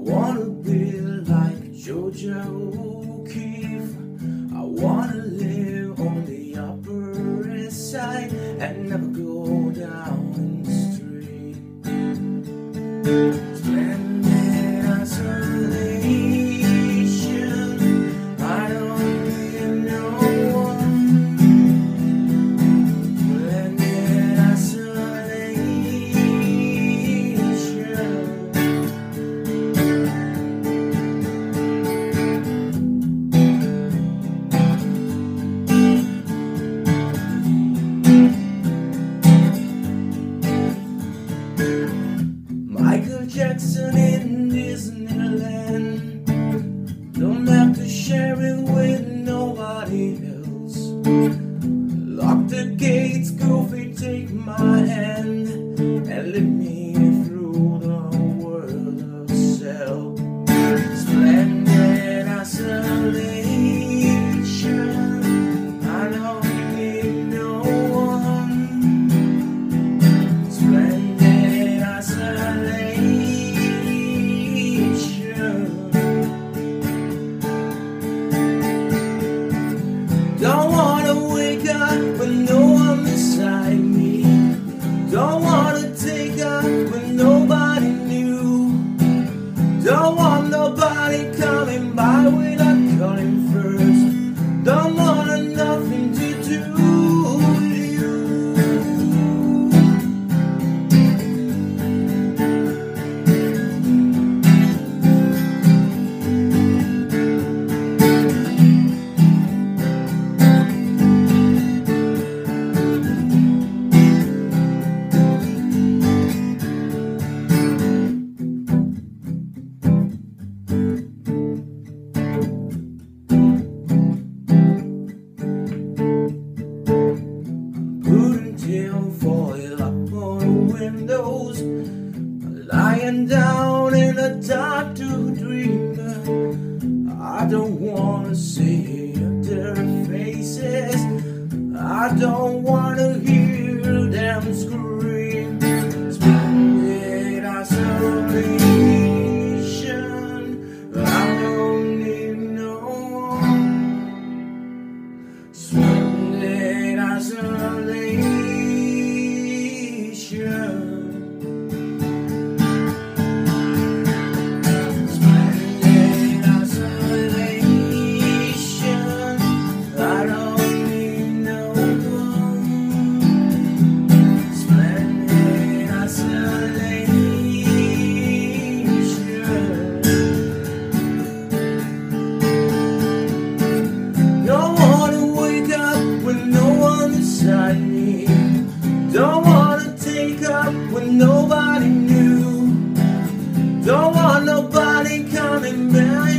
wanna be like Georgia O'Keeffe. I wanna live on the Upper East Side and never go down the street. Splendid isolation, I don't need no one. Splendid isolation. Michael Jackson in Disneyland, don't have to share it with nobody else. Lock the gates, goofy, take my hand and lead me through the world of self. Splendid isolation, I don't need no one. Splendid isolation. Don't wanna wake up with no one beside me. Don't wanna take up with nobody new. Don't want nobody coming by without calling first. Don't want nothing to do with you. Putting tinfoil up on the windows, lying down in the dark to dream. I don't wanna see their faces, I don't wanna hear them scream. Splendid isolation, I don't need no one. Splendid isolation. Splendid isolation, I don't need no one. Splendid isolation. Don't wanna wake up with no one beside me. Don't wanna take up with nobody new. Don't want nobody coming back